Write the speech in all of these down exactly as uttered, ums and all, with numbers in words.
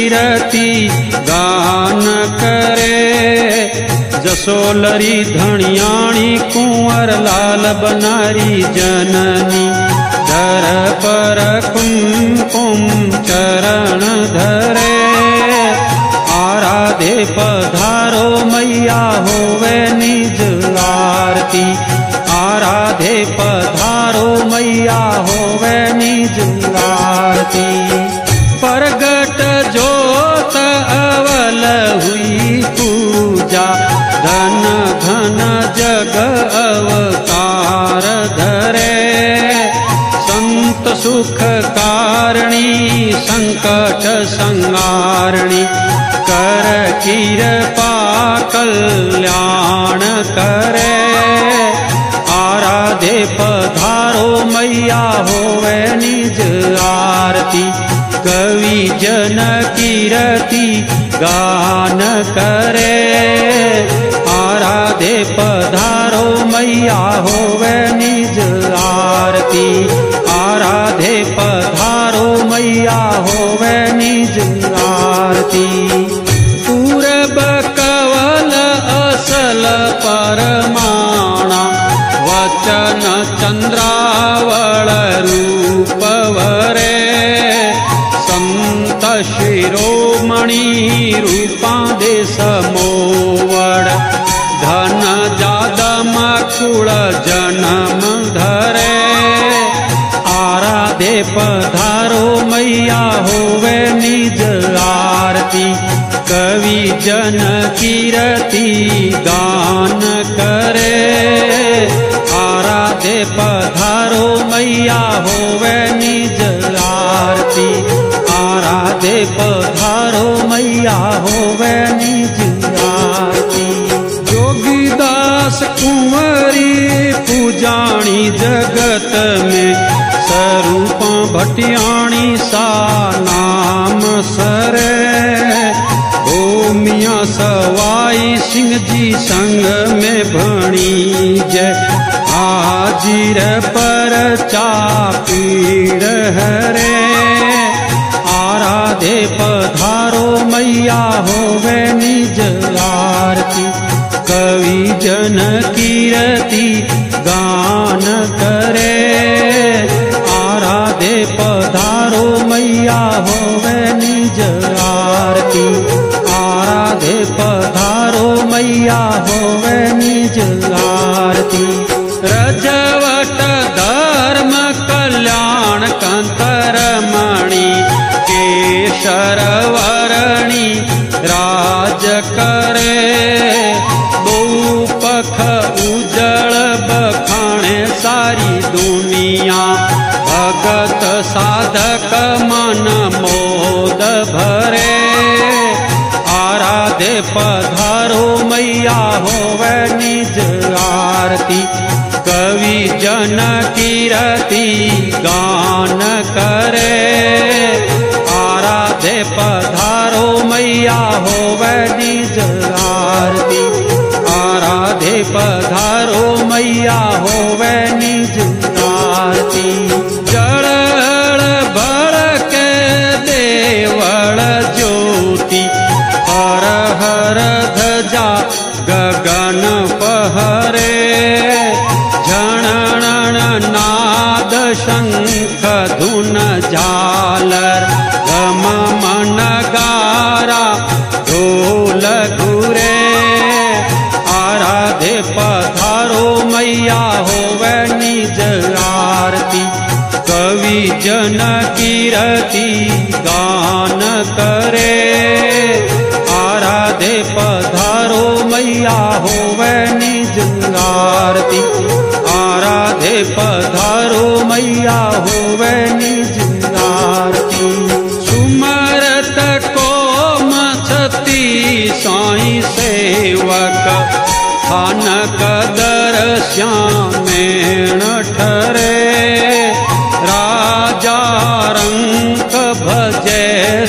कीरति गान करे। जसोलरी धनियाणी कुंवर लाल बनारी जननी धर पर कुमकुम चरण धरे। आराधे पधारो मैया होवे निज आरती। आराधे पधारो मैया होवे निज आरती। प्रगट जोत अवल हुई पूजा धन घन जग अवतार धरे। संत सुख कारणी संकट संहारणी कर कृपा कल्याण करे। आराधे पधारो मैया होवे निज आरती। कवि जन कीरति गान करे। आराधे पधारो मैया होवे निज आरती। आराधे पधारो मैया होवे निज आरती। पूरब कवल असल परमाणा वचन चंद्रावल रूप वरे। संत शिरोमणि रूपा दे समोवड़ धन जादम कुल जन्म धरे। आराधे पधारो मैया होवे निज आरती। कवि जन कीरति गान करे। आराधे पधारो मैया होवे निज आरती। आराधे पधारो मैया होवे निज आरती। जोगीदास कुंवरी पूजाणी जगत में स्वरूपा भटियाणी सा नाम सरे। ओ मियाँ सवाई सिंह जी संग में भणी जय। हाजिर पर चापीड़ हरे। आराधे पधारो मैया होवे निज आरती। कवि जन कीरति गान करे। आराधे पधारो मैया होवे निज आरती। आराधे पधारो मैया होवे निज आरती। रजवट धर्म कल्याण कंतरमणि केशर वरणी राज करे। बहुपख उजळ बखाणे सारी दुनिया। भगत साधक मन मोद भरे। आराधे पधारो मैया होवे निज आरती। कवि जन कीरति गान करे। आराधे पधारो मैया होवे निज आरती। आराधे पधारो मैया होवे निज आरती। जड़ बड़ के देवल ज्योति हर हर ध्वजा गगन पहरे। झणण नाद शंख धुन झालर गम नगारा ढोल घुरे। आराधे पधारो मैया होवे निज आरती। कवि जन कीरति गान करे। आराधे पधारो मैया होवे निज आरती। आराधे पधारो मैया होवे निज आरती। सुमरत को मछती साई सेवक थान कदर श्यामेण ठरे। राजा रंक भजे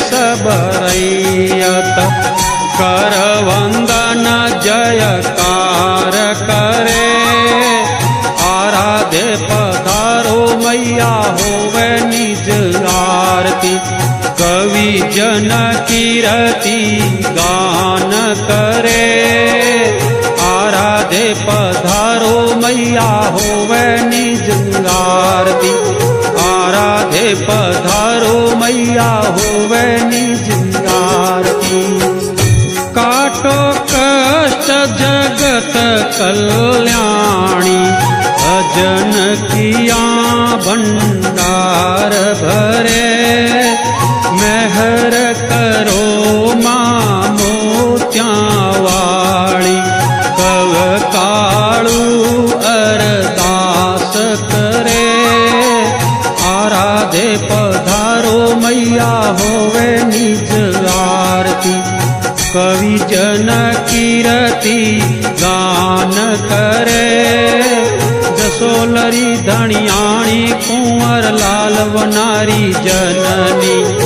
सबरैयत कर वंदन जयकार करे। आराधे पधारो मैया होवे निज आरती। कवि जन कीरति गान करे, आराधे पधारो मैया होवे निज आरती, आराधे पधारो मैया होवे निज आरती। काटो कष्ट जगत कल्याणी, भजन किया भंडार भरे, मेहर करो मां मोत्या वाली, कव कालू अरदास करे, आराधे पधारो मैया होवे निज आरती। कवि जन कीरति गान करे, जसोलरी धनियाणी कुंवर लाल वनारी जननी,